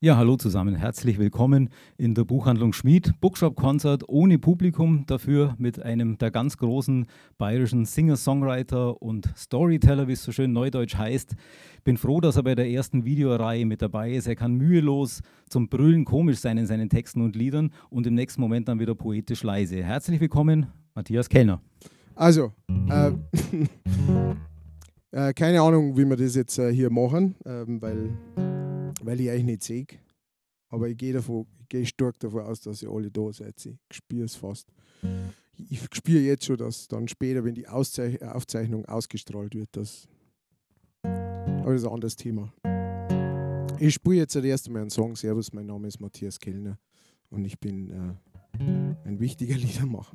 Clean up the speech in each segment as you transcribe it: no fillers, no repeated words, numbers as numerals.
Ja, hallo zusammen. Herzlich willkommen in der Buchhandlung Schmied. Bookshop-Konzert ohne Publikum, dafür mit einem der ganz großen bayerischen Singer-Songwriter und Storyteller, wie es so schön neudeutsch heißt. Bin froh, dass er bei der ersten Videoreihe mit dabei ist. Er kann mühelos zum Brüllen komisch sein in seinen Texten und Liedern und im nächsten Moment dann wieder poetisch leise. Herzlich willkommen, Matthias Kellner. Also, keine Ahnung, wie wir das jetzt hier machen, weil ich euch nicht sehe. Aber ich gehe stark davon aus, dass ihr alle da seid. Ich spüre es fast. Ich spüre jetzt schon, dass dann später, wenn die Aufzeichnung ausgestrahlt wird, aber das ist ein anderes Thema. Ich spiele jetzt das erste Mal einen Song. Servus, mein Name ist Matthias Kellner und ich bin ein wichtiger Liedermacher.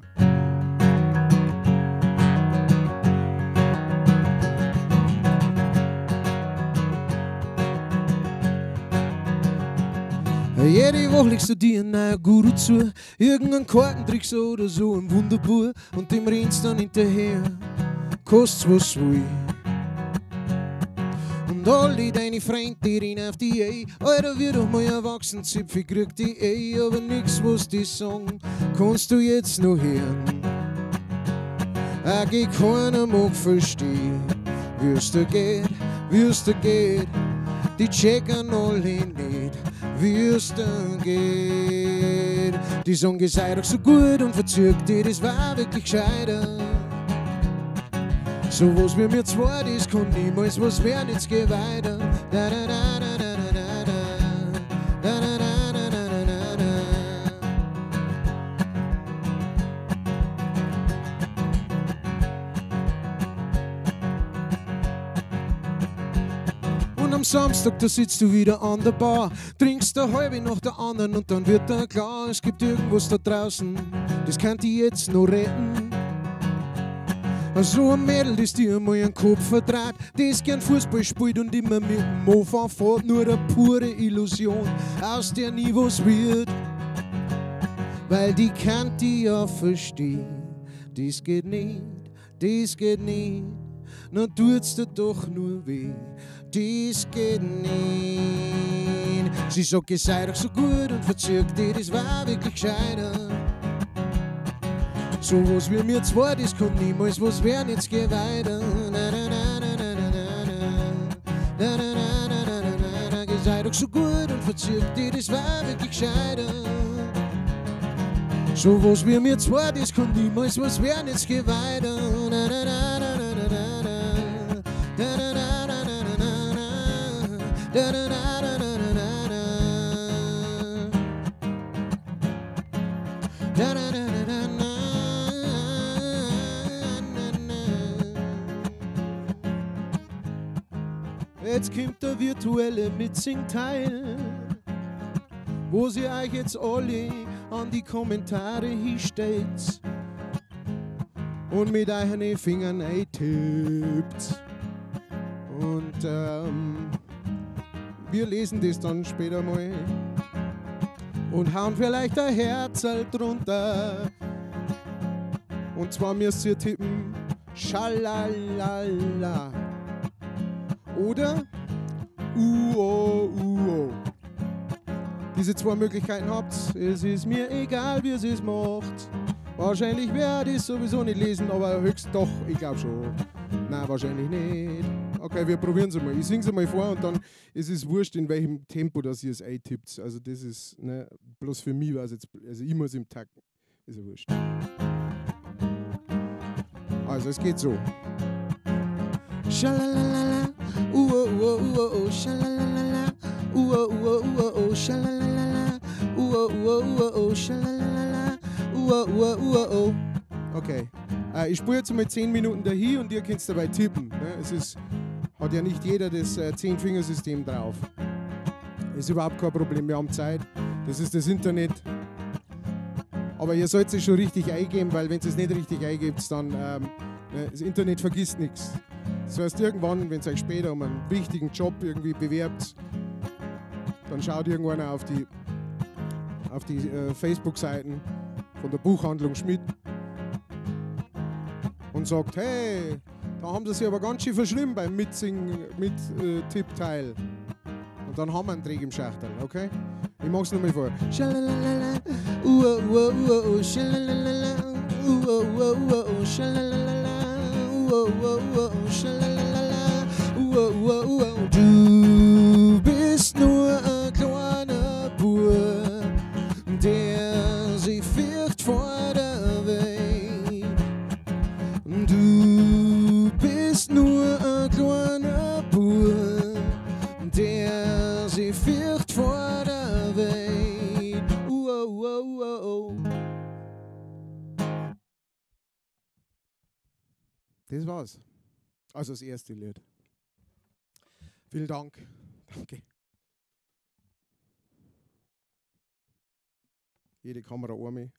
Jede Woche legst du dir einen neuen Guru zu, irgendeinen Kartentrick oder so ein Wunderbuch und dem rennst dann hinterher, kostet's was will. Und alle deine Freunde, die rennen auf die Alter, wird doch mal erwachsen, Zipfel kriegt die aber nix, was die sagen, kannst du jetzt noch hören. Geht keiner mag verstehen, wie's da geht, die checken alle nicht. Wie es dann geht. Die Song sei doch so gut und verzögert die, das war wirklich gescheiter. So was wie mir zwei, das kann niemals was werden, jetzt geh weiter. Da, da, da, da, da, da, da. Da, da, da, da, da, da, da. Und am Samstag, da sitzt du wieder an der Bar, trinkst eine halbe nach der anderen und dann wird dir klar, es gibt irgendwas da draußen, das kann dich jetzt noch retten. So ein Mädel, das dir einmal einen Kopf verdreht, das gern Fußball spielt und immer mit dem Mofa fährt, nur eine pure Illusion, aus der nie was wird. Weil die kann die ja verstehen, das geht nicht, na tut's dir doch nur weh. Das geht nicht. Sie sagt, es sei doch so gut und verzögert die, das war wirklich gescheiter. So was wie mir zwei, das kann niemals was werden, jetzt geh weiter. Es sei doch so gut und verzögert die, das war wirklich gescheiter. So was wie mir zwei, das kann niemals was werden, jetzt geh weiter. Jetzt kommt der virtuelle Mitsingteil, wo sie euch jetzt alle an die Kommentare hinstellt und mit euren Fingern eintippt. Und wir lesen das dann später mal und hauen vielleicht ein Herzl drunter. Und zwar müsst ihr tippen Schalalala oder Uo. Diese zwei Möglichkeiten habt, es ist mir egal, wie es macht. Wahrscheinlich werde ich sowieso nicht lesen, aber höchst doch, ich glaube schon. Nein, wahrscheinlich nicht. Okay, wir probieren es mal. Ich singe es mal vor und dann ist es wurscht, in welchem Tempo dass ihr es eintippt. Also das ist, ne, bloß für mich war es jetzt, also ich muss im Takt, ist ja wurscht. Also es geht so. Schalalala, uo, schalalala, uo, schalalala, uo, schalalala, uo. Okay. Ich spiele jetzt mal 10 Minuten dahin und ihr könnt dabei tippen. Ne? Hat ja nicht jeder das 10-Fingersystem drauf. Ist überhaupt kein Problem, wir haben Zeit. Das ist das Internet. Aber ihr sollt es schon richtig eingeben, weil wenn ihr es nicht richtig eingebt, dann das Internet vergisst nichts. Das heißt, irgendwann, wenn ihr euch später um einen wichtigen Job irgendwie bewerbt, dann schaut irgendwann auf die Facebook-Seiten von der Buchhandlung Schmied und sagt, hey, da haben sie sich aber ganz schön verschrieben beim Mit-Tippteil. Und dann haben wir einen Dreh im Schachtel, okay? Ich mach's nochmal vor. Schalalala, uo, schalalala, uo, schalalala, uo, schalalala, uo. Du bist nur ein kleiner Bub, der sich fürcht vor der Welt. Du bist nur ein kleiner Bub, der sich fürcht vor der Welt. Das war's. Also das erste Lied. Vielen Dank. Danke. Jede Kamera arme.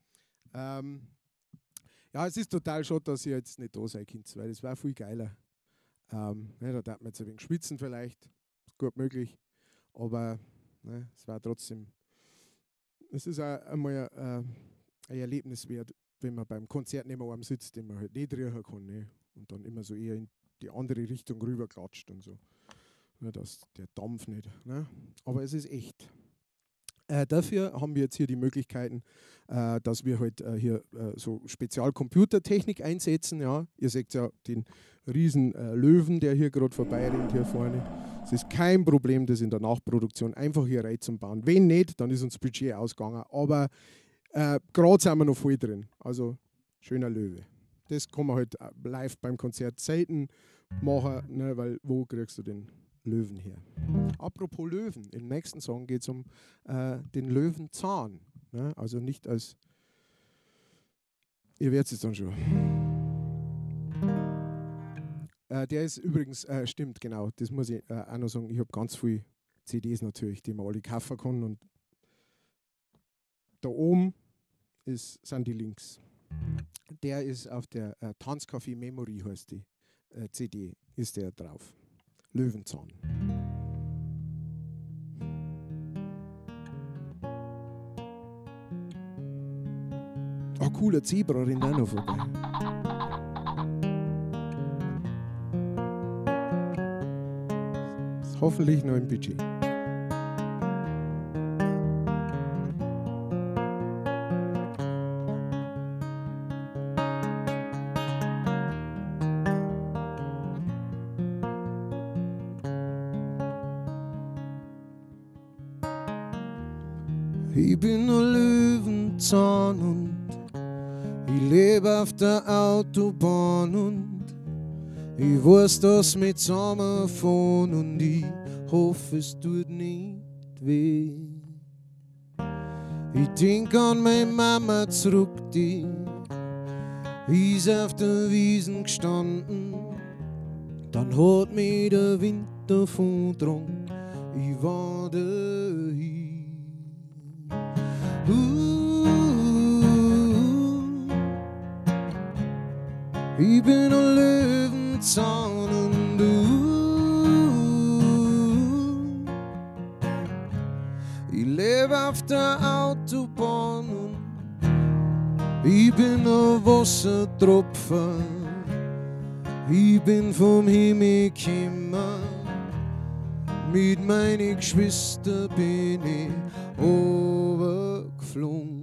Ja, es ist total schade, dass ihr jetzt nicht da sein könnt, weil das war viel geiler. Ja, da darf man jetzt ein wenig schwitzen vielleicht, ist gut möglich, aber ne, es war trotzdem, es ist auch einmal ein Erlebnis wert, wenn man beim Konzert neben einem sitzt, den man halt nicht riechen kann, ne, und dann immer so eher in die andere Richtung rüber klatscht und so, ne, dass der Dampf nicht, ne, aber es ist echt. Dafür haben wir jetzt hier die Möglichkeiten, dass wir halt hier so Spezialcomputertechnik einsetzen. Ja. Ihr seht ja den riesen Löwen, der hier gerade vorbeirennt hier vorne. Es ist kein Problem, das in der Nachproduktion einfach hier reinzubauen. Wenn nicht, dann ist uns das Budget ausgegangen. Aber gerade sind wir noch voll drin. Also schöner Löwe. Das kann man halt live beim Konzert selten machen, ne, weil wo kriegst du den Löwen her? Apropos Löwen, im nächsten Song geht es um den Löwenzahn. Ne? Also nicht als, ihr werdet es dann schon. Der ist übrigens, stimmt, genau, das muss ich auch noch sagen, ich habe ganz viele CDs natürlich, die man alle kaufen kann und da oben sind die Links. Der ist auf der Tanzcafé Memory, heißt die CD, ist der drauf. Löwenzahn. Oh, cooler Zebra rennt auch noch vorbei. Ist hoffentlich noch im Budget. Ich bin ein Löwenzahn und ich lebe auf der Autobahn und ich weiß, dass wir zusammenfahren und ich hoffe, es tut nicht weh. Ich denk an meine Mama zurück, die ist auf der Wiesn gestanden. Dann hat mich der Wind davon getragen, ich war dahin. Ich bin ein Löwenzahn und ich lebe auf der Autobahn und ich bin ein Wassertropfen. Ich bin vom Himmel gekommen, mit meinen Geschwistern bin ich runtergeflogen.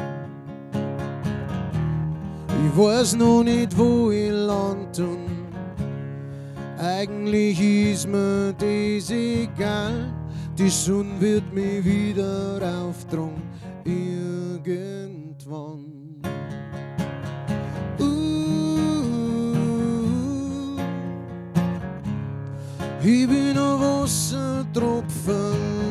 Ich weiß noch nicht, wo ich land und eigentlich ist mir das egal. Die Sonne wird mich wieder auftragen, irgendwann. Ich bin ein Wassertropfen.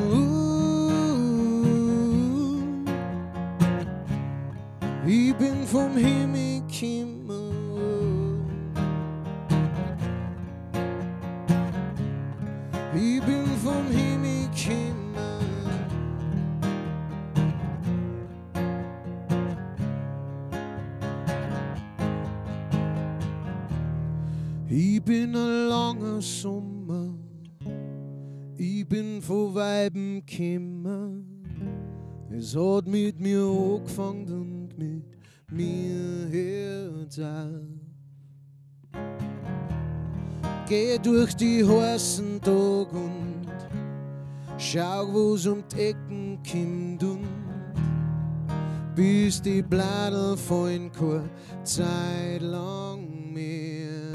Ich bin vom Himmel gekommen. Ich bin vom Himmel gekommen. Ich bin ein langer Sommer. Ich bin von Weiben gekommen. Es hat mit mir angefangen und mit mir hört auf. Geh durch die heißen Tage und Schau, wo's um die Ecken kommt und bis die Bladel fallen keine Zeit lang mehr.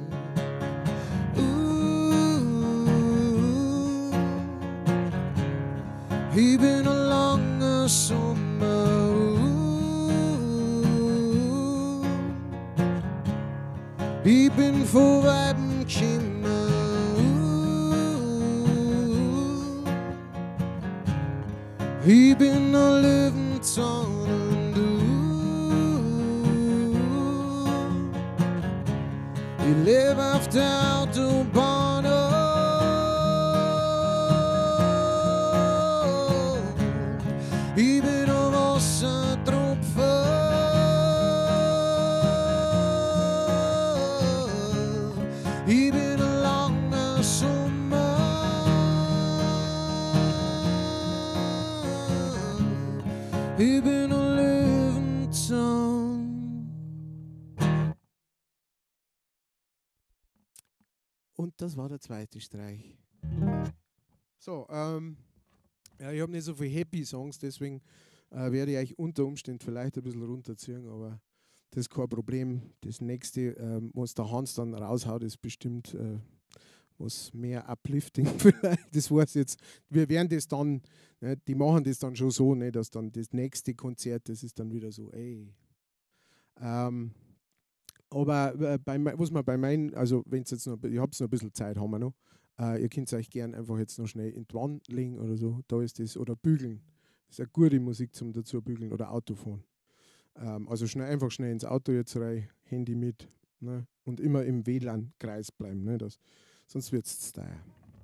Ich bin ein langer Sommer. Ich bin von Weiben gekommen. Ich bin ein Löwenzahn und ich lebe auf der Autobahn. Ich bin ein Wassertropfen. Ich bin ein langer Sommer. Ich bin ein Löwenzahn. Und das war der zweite Streich. So, ja, ich habe nicht so viele Happy Songs, deswegen werde ich euch unter Umständen vielleicht ein bisschen runterziehen, aber das ist kein Problem. Das nächste, was der Hans dann raushaut, ist bestimmt was mehr Uplifting vielleicht. Das weiß jetzt. Wir werden das dann, ne, die machen das dann schon so, ne, dass dann das nächste Konzert, das ist dann wieder so, ey. Aber was man bei meinen, also wenn es jetzt noch, ich habe noch ein bisschen Zeit, haben wir noch. Ihr könnt euch gerne einfach jetzt noch schnell in die Wand legen oder so, da ist das, oder bügeln. Das ist eine gute Musik zum dazu bügeln oder Autofahren. Also einfach schnell ins Auto jetzt rein, Handy mit, ne, und immer im WLAN-Kreis bleiben, ne, sonst wird es Style.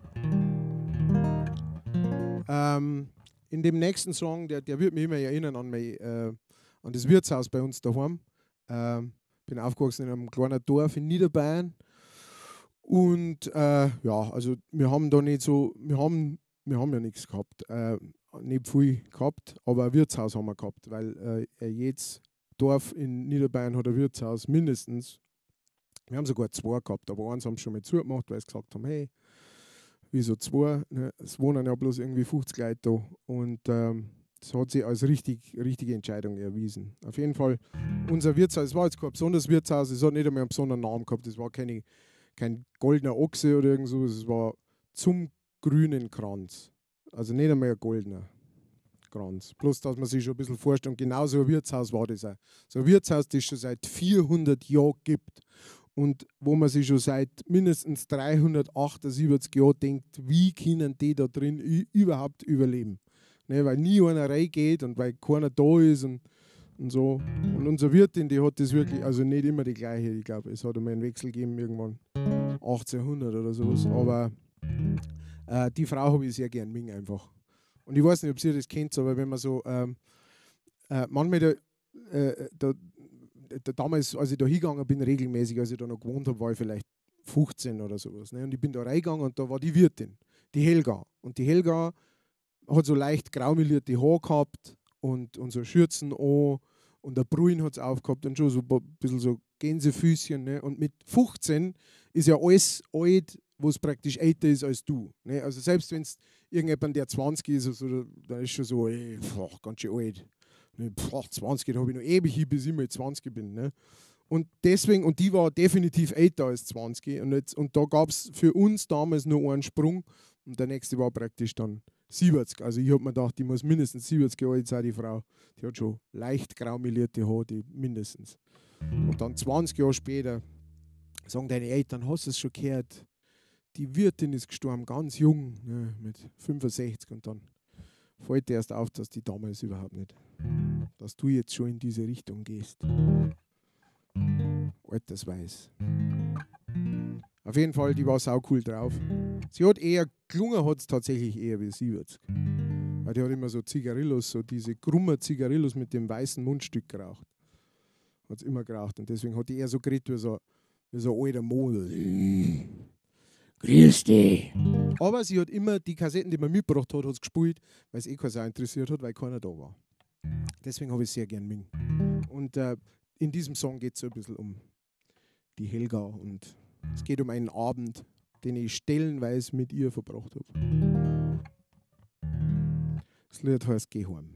In dem nächsten Song, der wird mich immer erinnern an das Wirtshaus bei uns daheim. Bin aufgewachsen in einem kleinen Dorf in Niederbayern. Und ja, also wir haben da nicht so, wir haben ja nichts gehabt, nicht viel gehabt, aber ein Wirtshaus haben wir gehabt, weil jedes Dorf in Niederbayern hat ein Wirtshaus mindestens. Wir haben sogar 2 gehabt, aber eins haben sie schon mal zugemacht, weil sie gesagt haben, hey, wieso 2? Ne? Es wohnen ja bloß irgendwie 50 Leute da. Und das hat sich als richtige Entscheidung erwiesen. Auf jeden Fall, unser Wirtshaus, es war jetzt kein besonderes Wirtshaus, es hat nicht einmal einen besonderen Namen gehabt, es war kein goldener Ochse oder irgend so, es war zum grünen Kranz. Also nicht einmal ein goldener Kranz. Bloß, dass man sich schon ein bisschen vorstellt, und genau so ein Wirtshaus war das auch. So ein Wirtshaus, das es schon seit 400 Jahren gibt und wo man sich schon seit mindestens 378 Jahren denkt, wie können die da drin überhaupt überleben? Ne, weil nie einer reingeht und weil keiner da ist und so. Und unsere Wirtin, die hat das wirklich, also nicht immer die gleiche, ich glaube, es hat einmal einen Wechsel gegeben, irgendwann 1800 oder sowas, aber die Frau habe ich sehr gern mögen einfach. Und ich weiß nicht, ob ihr das kennt, aber wenn man so, manchmal damals, als ich da hingegangen bin, regelmäßig, als ich da noch gewohnt habe, war ich vielleicht 15 oder sowas. Ne? Und ich bin da reingegangen und da war die Wirtin, die Helga. Und die Helga hat so leicht graumelierte Haare gehabt und so Schürzen an und der Bruin hat es aufgehabt und schon so ein bisschen so Gänsefüßchen. Ne? Und mit 15 ist ja alles alt, was praktisch älter ist als du. Ne? Also selbst wenn es irgendjemand, der 20 ist, also, dann ist schon so, ey, ganz schön alt. Ne? 20, da habe ich noch ewig, bis ich mal 20 bin. Ne? Und deswegen, und die war definitiv älter als 20. Und da gab es für uns damals nur einen Sprung und der nächste war praktisch dann 70. Also ich habe mir gedacht, die muss mindestens 70 Jahre alt sein, die Frau. Die hat schon leicht graumelierte Haare, die mindestens. Und dann 20 Jahre später sagen deine Eltern, hast du es schon gehört? Die Wirtin ist gestorben, ganz jung, ne, mit 65. Und dann fällt dir erst auf, dass die damals überhaupt nicht, dass du jetzt schon in diese Richtung gehst. Altersweis. Auf jeden Fall, die war sau cool drauf. Sie hat eher, gelungen hat es tatsächlich eher wie 70. Weil die hat immer so Zigarillos, so diese krummen Zigarillos mit dem weißen Mundstück geraucht. Hat es immer geraucht und deswegen hat die eher so geredet wie so ein alter Model. Grüß dich. Aber sie hat immer die Kassetten, die man mitgebracht hat, hat's gespielt, weil es eh keiner interessiert hat, weil keiner da war. Deswegen habe ich es sehr gern mögen. Und in diesem Song geht es so ein bisschen um die Helga und es geht um einen Abend, den ich stellenweise mit ihr verbracht habe. Das Lied heißt Geh heim.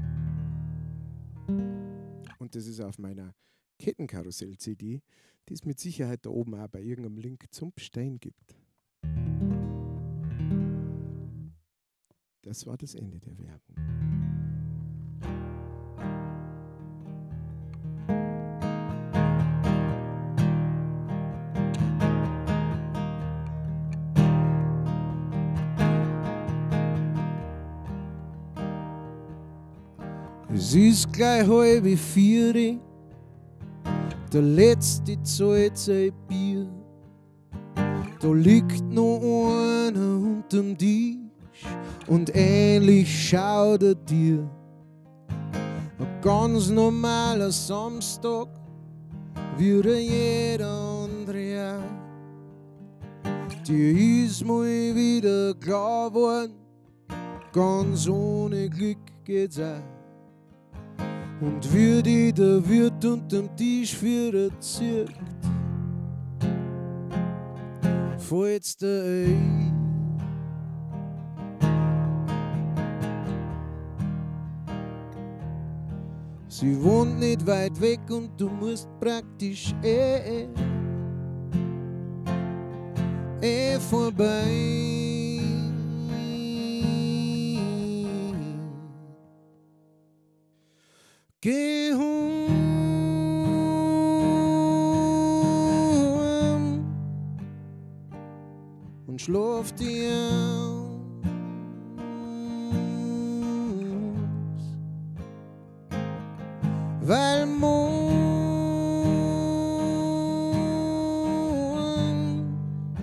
Und das ist auf meiner Kettenkarussell-CD, die es mit Sicherheit da oben auch bei irgendeinem Link zum Bestellen gibt. Das war das Ende der Werbung. Es ist gleich 3:30, der letzte zahlt sein Bier. Da liegt noch einer unterm Tisch und ähnlich schaut er dir. Ein ganz normaler Samstag, wie jeder andere auch. Dir ist mal wieder klar geworden, ganz ohne Glück geht's auch. Und wie die der Wirt unterm Tisch für zirkt, fällt's dir ein. Sie wohnt nicht weit weg und du musst praktisch vorbei. Geh heim und schlaf dir aus, weil morgen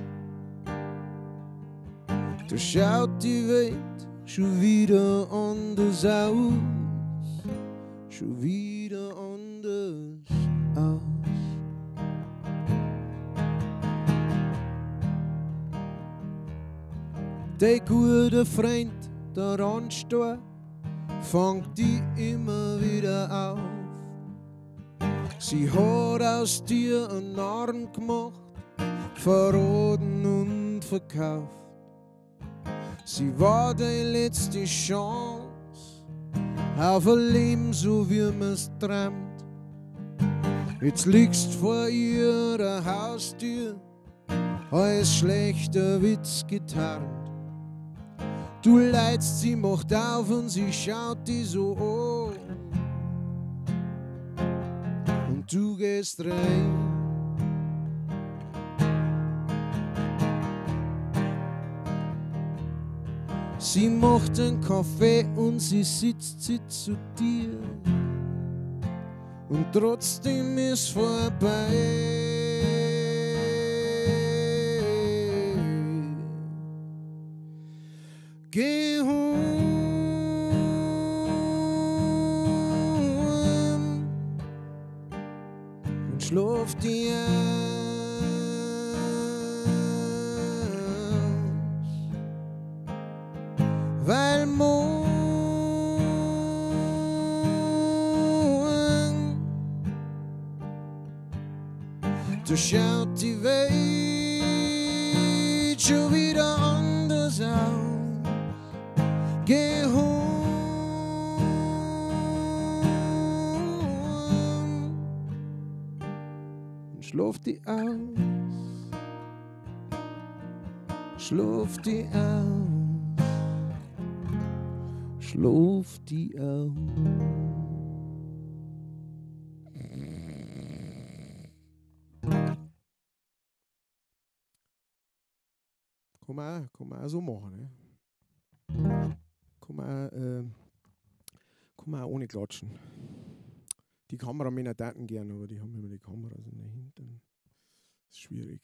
da schaut die Welt schon wieder anders aus. Schon wieder anders aus. Der gute Freund, der Randstor, fängt die immer wieder auf. Sie hat aus dir einen Narren gemacht, verraten und verkauft. Sie war die letzte Chance auf ein Leben, so wie man's träumt. Jetzt liegst vor ihrer Haustür, als schlechter Witz getarnt. Du leidst, sie macht auf und sie schaut dich so an. Und du gehst rein. Sie macht einen Kaffee und sie sitzt zu dir. Und trotzdem ist vorbei. Geh heim und schlaf dir aus. Weil morgen da schaut die Welt schon wieder anders aus. Geh heim und schlaf die aus. Schlaf die aus. Schlaf die aus. Kann man auch so machen. Ne? Kann man auch ohne klatschen. Die Kameramänner daten gern, aber die haben immer die Kameras in den Hintern. Das ist schwierig.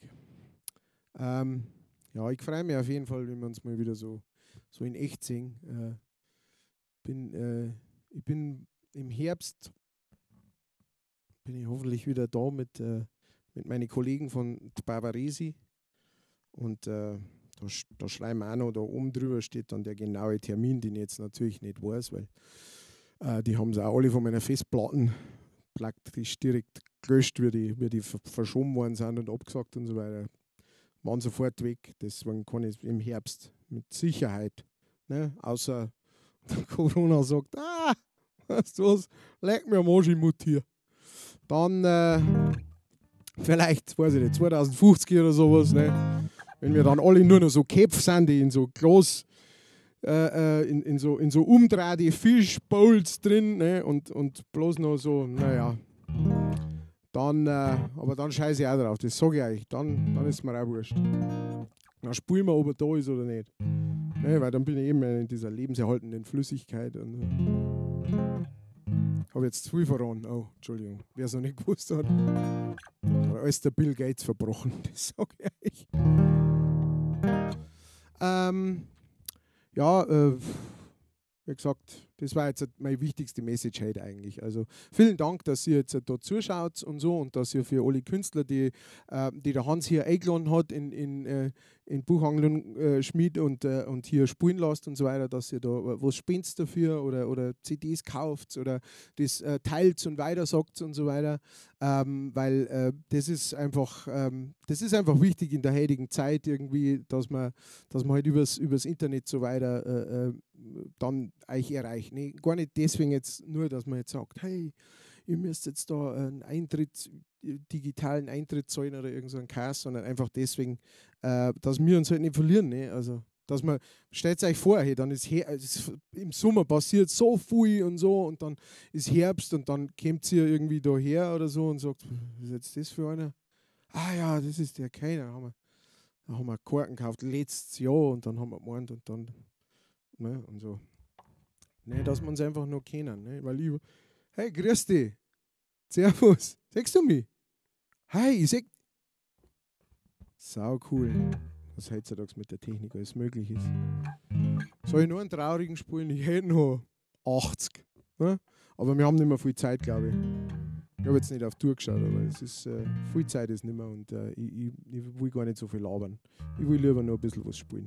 Ja, ich freue mich auf jeden Fall, wenn wir uns mal wieder so in echt sehen. Ich bin im Herbst bin ich hoffentlich wieder da mit meinen Kollegen von Bavaresi und da schreiben wir auch noch, da oben drüber steht dann der genaue Termin, den ich jetzt natürlich nicht weiß, weil die haben es auch alle von meiner Festplatten praktisch direkt gelöscht, wie die verschoben worden sind und abgesagt und so weiter. Waren sofort weg, deswegen kann ich im Herbst mit Sicherheit, ne, außer der Corona sagt, weißt du was, leg mir am Arsch im Mund hier. Dann vielleicht, weiß ich nicht, 2050 oder sowas, ne? Wenn wir dann alle nur noch so Köpfe sind, die in so Glas, in so umdrehte Fischbowls drin, ne? Und bloß noch so, naja. Dann, aber dann scheiße ich auch drauf, das sage ich euch. Dann ist mir auch wurscht. Dann spielen wir, ob er da ist oder nicht. Ne, weil dann bin ich eben in dieser lebenserhaltenden Flüssigkeit. Und habe jetzt zu viel verraten. Oh, Entschuldigung, wer es noch nicht gewusst hat. Aber alles der Bill Gates verbrochen, das sage ich euch. Wie gesagt, das war jetzt meine wichtigste Message heute eigentlich. Also vielen Dank, dass ihr jetzt da zuschaut und so und dass ihr für alle Künstler, die der Hans hier eingeladen hat in Buchhandlung Schmied und hier spielen lasst und so weiter, dass ihr da was spendet dafür oder CDs kauft oder das teilt und weitersagt und so weiter, weil das ist einfach wichtig in der heutigen Zeit irgendwie, dass man halt übers Internet so weiter dann euch erreicht. Nee, gar nicht deswegen jetzt nur, dass man jetzt sagt, hey, ihr müsst jetzt da einen digitalen Eintritt zahlen oder irgend so einen Kass, sondern einfach deswegen, dass wir uns halt nicht verlieren. Ne? Also, dass man, stellt euch vor, hey, dann ist im Sommer passiert so viel und so und dann ist Herbst und dann kommt ihr irgendwie da her oder so und sagt, was ist jetzt das für einer? Ah ja, das ist der keiner. Da haben wir Korken gekauft letztes Jahr und dann haben wir gemeint und dann, ne, und so. Ne, dass man es einfach nur kennen. Ne? Weil ich, hey, grüß dich. Servus. Siehst du mich? Hi, ich seh. Sau cool, was heutzutage mit der Technik alles möglich ist. Soll ich nur einen traurigen spielen? Ich hätte noch 80. Ne? Aber wir haben nicht mehr viel Zeit, glaube ich. Ich habe jetzt nicht auf die Tour geschaut, aber es ist, viel Zeit ist nicht mehr und ich will gar nicht so viel labern. Ich will lieber noch ein bisschen was spielen.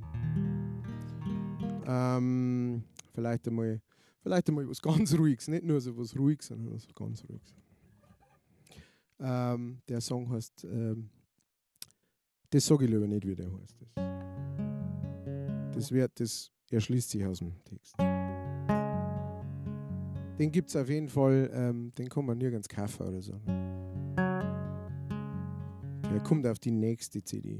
Vielleicht einmal was ganz Ruhiges, nicht nur so was Ruhiges, sondern was ganz Ruhiges. Der Song heißt, das sage ich lieber nicht, wie der heißt. Das erschließt sich aus dem Text. Den gibt es auf jeden Fall, den kann man nirgends kaufen oder so. Der kommt auf die nächste CD.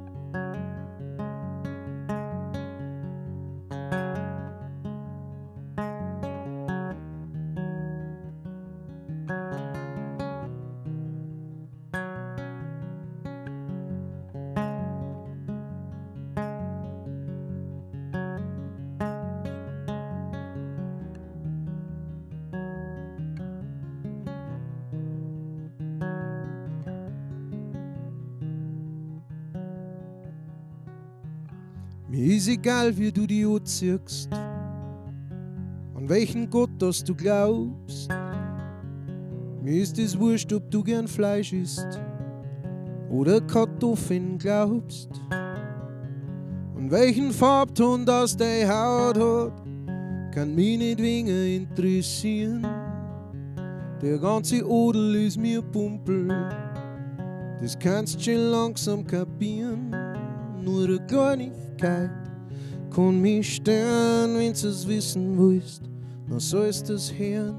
Mir ist egal, wie du die anziehst, an welchen Gott das du glaubst. Mir ist es wurscht, ob du gern Fleisch isst oder Kartoffeln glaubst. Und welchen Farbton das deine Haut hat, kann mich nicht weniger interessieren. Der ganze Odel ist mir Pumpel, das kannst schon langsam kapieren. Nur eine Kleinigkeit kann mich stören, wenn du es wissen willst, dann sollst du es hören.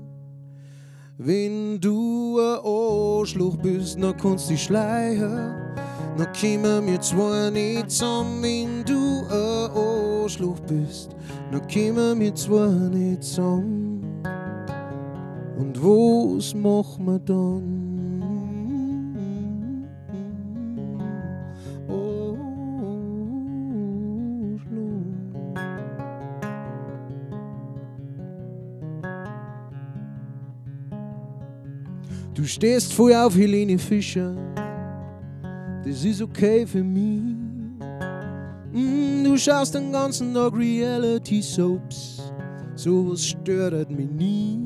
Wenn du ein Arschloch bist, dann kannst du dich schleichen, dann kommen wir zwei nicht zusammen. Wenn du ein Arschloch bist, dann kommen wir zwei nicht zusammen. Und was machen wir dann? Du stehst voll auf Helene Fischer, das ist okay für mich. Du schaust den ganzen Tag Reality-Soaps, sowas stört mich nie.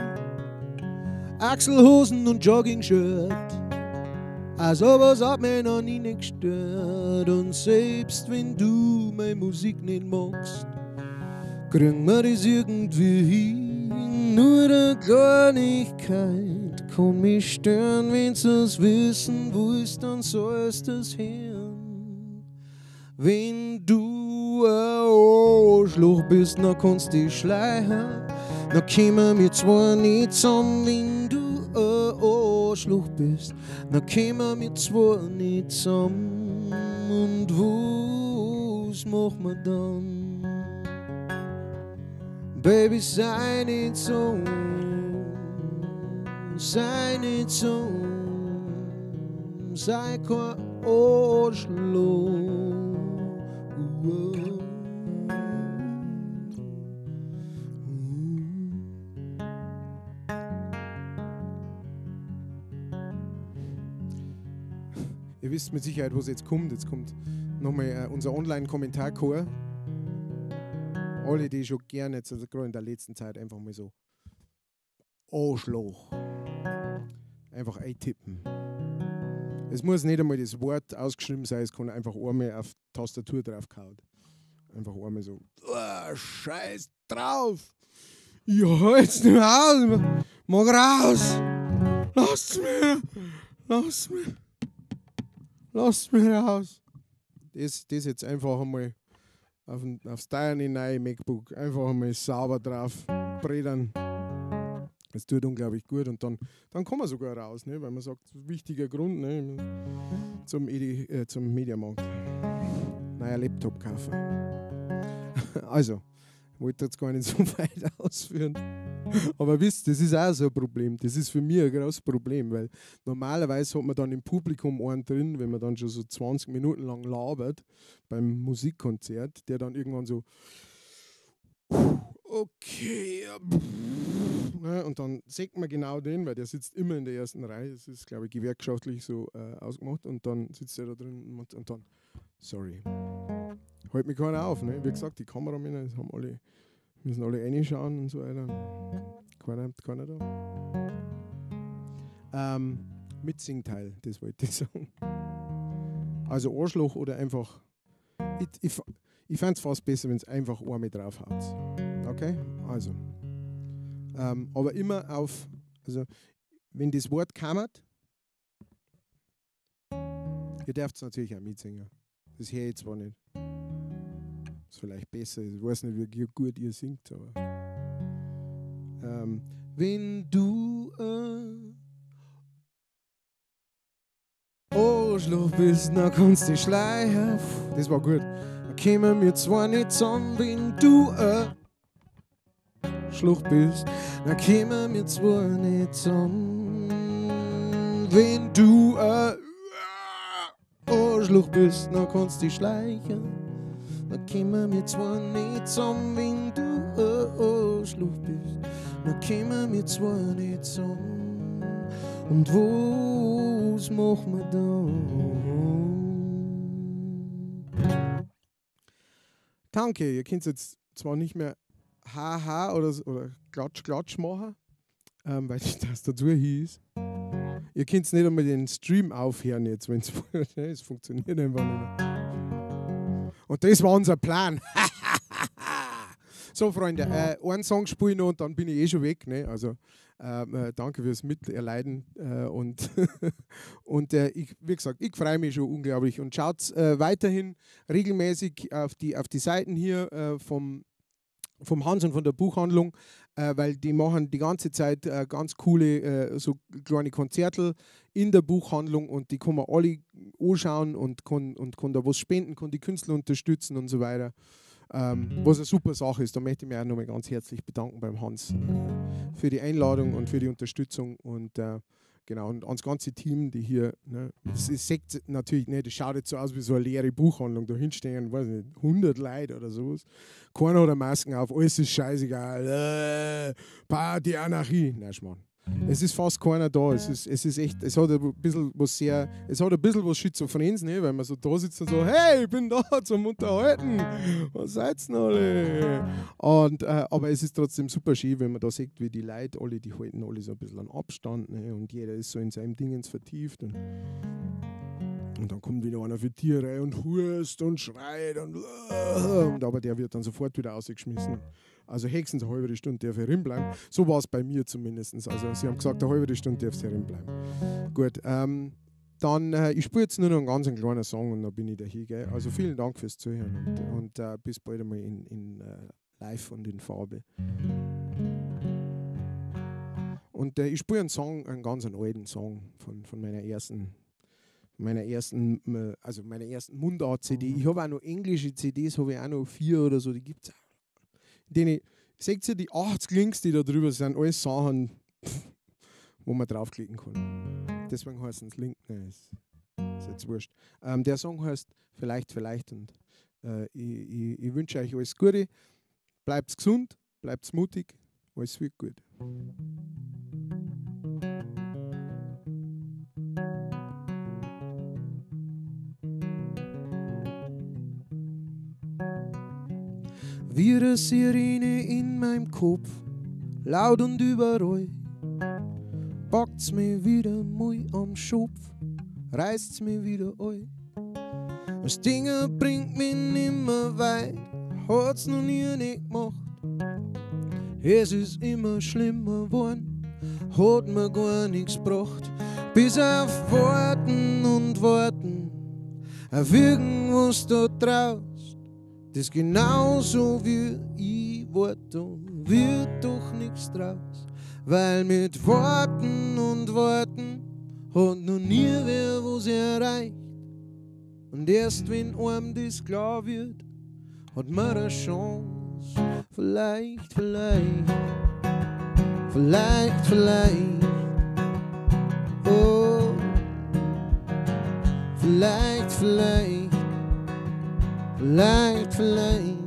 Achselhosen und Jogging-Shirt, also was hat mich noch nie nicht gestört. Und selbst wenn du meine Musik nicht magst, kriegen wir das irgendwie hin. Nur eine Kleinigkeit kann mich stören, wenn du es wissen willst, dann sollst du es hören. Wenn du du ein Schluch bist, dann kannst du dich schleichen. Dann kommen wir zwar nicht zusammen, wenn du ein Schluch bist. Dann kommen wir zwar nicht zusammen. Und was machen wir dann? Baby, sei nicht so, sei nicht so, sei kein Arschloch. Ihr wisst mit Sicherheit, was jetzt kommt. Jetzt kommt nochmal unser Online-Kommentarchor. Alle, die schon gerne, jetzt, also gerade in der letzten Zeit, einfach mal so Arschloch einfach eintippen. Es muss nicht einmal das Wort ausgeschrieben sein, es kann einfach einmal auf die Tastatur draufgehauen. Einfach einmal so, scheiß drauf! Ja, jetzt nicht raus! Mach raus! Lass mich raus! Das jetzt einfach einmal aufs Tiny neue MacBook einfach einmal sauber drauf bredern. Das tut unglaublich gut und dann kommen wir sogar raus, ne? Weil man sagt, wichtiger Grund, ne? zum Mediamarkt. Neuer Laptop kaufen. Also, ich wollte jetzt gar nicht so weit ausführen. Aber wisst, das ist auch so ein Problem. Das ist für mich ein großes Problem, weil normalerweise hat man dann im Publikum einen drin, wenn man dann schon so 20 Minuten lang labert beim Musikkonzert, der dann irgendwann so okay, ja, und dann sieht man genau den, weil der sitzt immer in der ersten Reihe. Das ist, glaube ich, gewerkschaftlich so ausgemacht. Und dann sitzt er da drin und dann, sorry, hält mich keiner auf. Ne? Wie gesagt, die Kameramänner müssen alle reinschauen und so weiter. Keiner da. Mitsingteil, das wollte ich sagen. Also Arschloch oder einfach. Ich fände es fast besser, wenn es einfach einmal drauf haut. Okay? Also. Aber immer auf, also wenn das Wort kammert, ihr dürft es natürlich auch mitsingen. Das höre ich zwar nicht. Ist vielleicht besser, ich weiß nicht, wie gut ihr singt, aber wenn du Arschloch bist, dann kannst du dich schleichen. Das war gut. Dann kommen wir zwar nicht zusammen, wenn du Schluch bist, dann kommen wir zwar nicht zusammen, wenn du Arschloch bist, dann kannst du dich schleichen. Dann kommen wir zwar nicht zusammen, wenn du Arschloch bist, dann kommen wir zwar nicht zusammen. Und was machen wir dann? Danke, ihr könnt jetzt zwar nicht mehr Haha oder Klatsch machen, weil die Tastatur hieß. Ihr könnt nicht einmal den Stream aufhören jetzt, wenn es funktioniert einfach nicht mehr. Und das war unser Plan. So, Freunde, einen Song spiele ich noch und dann bin ich schon weg. Ne? Also, danke fürs Miterleiden. Und wie gesagt, ich freue mich schon unglaublich. Und schaut weiterhin regelmäßig auf die Seiten hier vom Hans und von der Buchhandlung, weil die machen die ganze Zeit ganz coole so kleine Konzerte in der Buchhandlung und die kann man alle anschauen und kann da was spenden, kann die Künstler unterstützen und so weiter. Was eine super Sache ist. Da möchte ich mich auch nochmal ganz herzlich bedanken beim Hans für die Einladung und für die Unterstützung und genau, und ans ganze Team, die hier, ne, das ist natürlich nicht, das schaut jetzt so aus wie so eine leere Buchhandlung, da hinstehen, weiß nicht, 100 Leute oder sowas. Keiner hat eine Masken auf, alles ist scheißegal, Party, Anarchie. Nein, Schmarrn. Es ist fast keiner da, es ist echt, es hat ein bisschen was Schizophrenes, ne, weil man so da sitzt und so, hey, ich bin da zum Unterhalten, was seid's denn alle? Und, aber es ist trotzdem super schön, wenn man da sieht, wie die Leute alle, die halten alle so ein bisschen an Abstand, ne, und jeder ist so in seinem Dingens vertieft und dann kommt wieder einer für Tiere und hust und schreit und aber der wird dann sofort wieder rausgeschmissen. Also höchstens eine halbe Stunde darf er bleiben. So war es bei mir zumindest. Also sie haben gesagt, eine halbe Stunde darf er bleiben. Gut, Dann, ich spiele jetzt nur noch einen ganz kleinen Song und dann bin ich dahin. Gell? Also vielen Dank fürs Zuhören und bis bald einmal in live und in Farbe. Und ich spiele einen Song, einen ganz alten Song von meiner ersten Mundart-CD. Ich habe auch noch englische CDs, habe ich auch noch 4 oder so, die gibt es. Seht ihr, die 80 Links, die da drüber sind, alles Sachen, wo man draufklicken kann. Deswegen heißt es Link. Nein, ist jetzt wurscht. Der Song heißt Vielleicht, Vielleicht und ich wünsche euch alles Gute. Bleibt gesund, bleibt mutig, alles wird gut. Wie eine Sirene in meinem Kopf, laut und überall, packt's mich wieder mal am Schopf, reißt's mich wieder ein. Das Ding bringt mich nimmer weit, hat's noch nie nicht gemacht. Es ist immer schlimmer geworden, hat mir gar nichts gebracht. Bis auf Warten und Warten, auf irgendwas da draußen. Das genauso wie ich warte, wird doch nichts draus. Weil mit Warten und Warten hat noch nie wer was erreicht. Und erst wenn einem das klar wird, hat man eine Chance. Vielleicht, vielleicht, vielleicht, vielleicht, oh, vielleicht, vielleicht. Vielleicht, vielleicht.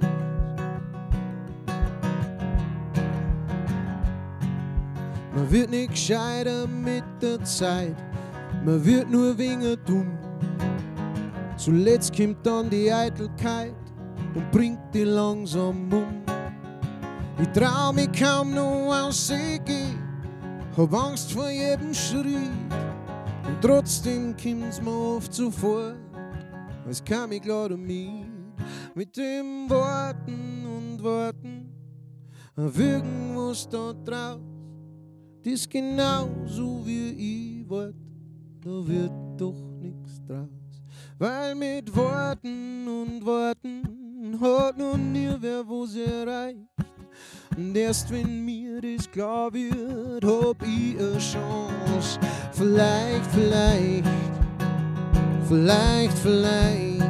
Man wird nicht gescheiter mit der Zeit, man wird nur weniger dumm. Zuletzt kommt dann die Eitelkeit und bringt die langsam um. Ich trau mich kaum noch aus See gehen, hab Angst vor jedem Schritt. Und trotzdem kommt's mir oft so vor, als kam ich klar damit. Mit dem Warten und Warten auf irgendwas da draus, das genauso wie ich wart, da wird doch nichts draus. Weil mit Warten und Warten hat noch nie wer was erreicht. Und erst wenn mir das klar wird, hab ich eine Chance. Vielleicht, vielleicht, vielleicht, vielleicht.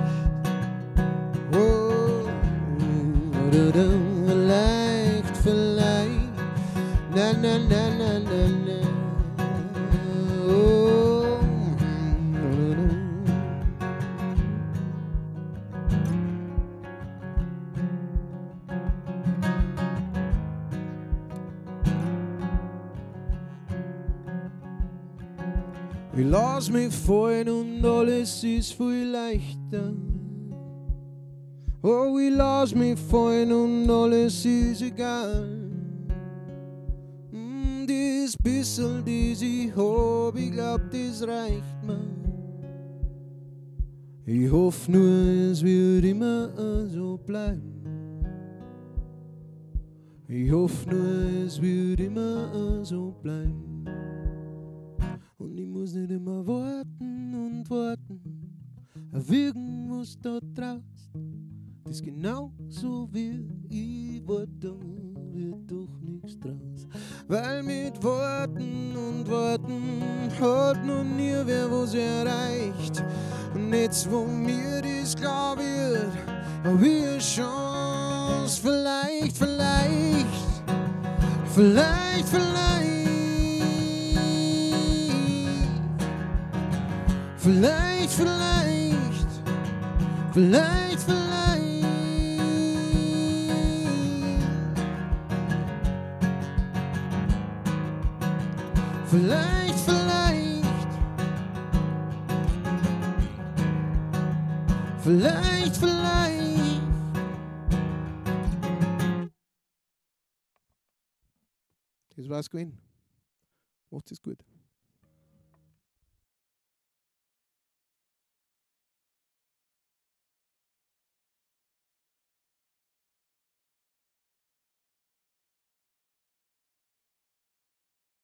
Oh, vielleicht, vielleicht, na na na na na na. Oh, ich lass mich fallen und alles ist viel leichter. Oh, ich lass mich fallen und alles ist egal. Das bisschen, das ich hab, ich glaub, das reicht mir. Ich hoff nur, es wird immer so bleiben. Ich hoff nur, es wird immer so bleiben. Und ich muss nicht immer warten und warten auf irgendwas da draußen. Das ist genauso wie ich warte, wird doch nichts draus. Weil mit Warten und Warten hat noch nie wer was erreicht. Und jetzt, wo mir das klar wird, hab ich eine Chance. Vielleicht, vielleicht, vielleicht, vielleicht, vielleicht, vielleicht, vielleicht, vielleicht. Vielleicht, vielleicht, vielleicht, vielleicht. Das war's gewesen. Macht es gut.